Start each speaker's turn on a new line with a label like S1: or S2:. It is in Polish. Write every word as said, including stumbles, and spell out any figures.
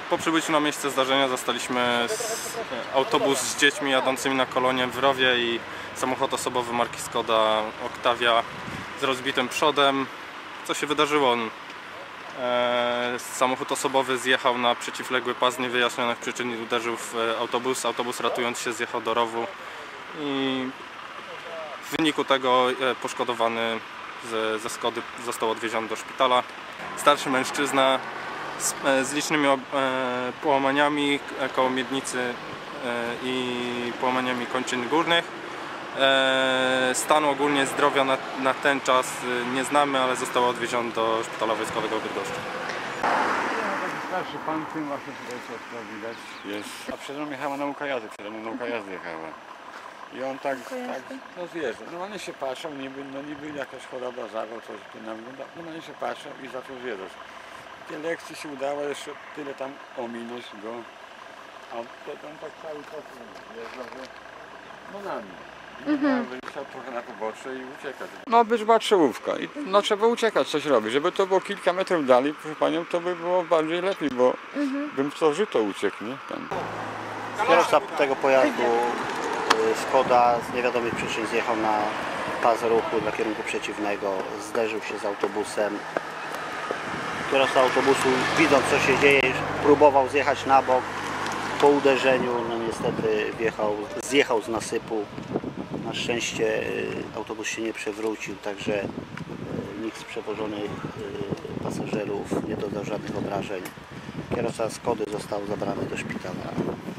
S1: Po przybyciu na miejsce zdarzenia zastaliśmy autobus z dziećmi jadącymi na kolonie w rowie i samochód osobowy marki Skoda Octavia z rozbitym przodem. Co się wydarzyło? E, samochód osobowy zjechał na przeciwległy pas z niewyjaśnionych przyczyn i uderzył w autobus. Autobus, ratując się, zjechał do rowu i w wyniku tego poszkodowany ze, ze Skody został odwieziony do szpitala. Starszy mężczyzna z, z licznymi e, połamaniami koło miednicy e, i połamaniami kończyn górnych. E, stanu ogólnie zdrowia na, na ten czas nie znamy, ale został odwieziony do szpitala wojskowego w Bydgoszczy.
S2: Taki starszy pan, tym właśnie tutaj co widać jest. A przede mną jechała nauka jazdy, przede mną nauka jazdy jechała. I on tak, tak no zjeżdża. Normalnie się patrzał, niby, no niby jakaś choroba, zawał, coś tu nam wygląda. Normalnie się patrzał i zaczął zjeżdżać. Te lekcje się udało jeszcze tyle tam ominąć go. A on tak cały czas jeżdżał, że no na mnie. Mhm. Wyjechał trochę na pobocze i uciekać. No by była czołówka i no trzeba uciekać, coś robić. Żeby to było kilka metrów dalej, proszę panią, to by było bardziej lepiej, bo mhm. bym w to żyto uciekł, nie? Tam.
S3: Kierowca tego pojazdu Skoda z niewiadomych przyczyn zjechał na pas ruchu dla kierunku przeciwnego, zderzył się z autobusem. Kierowca autobusu, widząc co się dzieje, próbował zjechać na bok. Po uderzeniu no niestety wjechał, zjechał z nasypu. Na szczęście autobus się nie przewrócił, także nikt z przewożonych pasażerów nie dodał żadnych obrażeń. Kierowca Skody został zabrany do szpitala.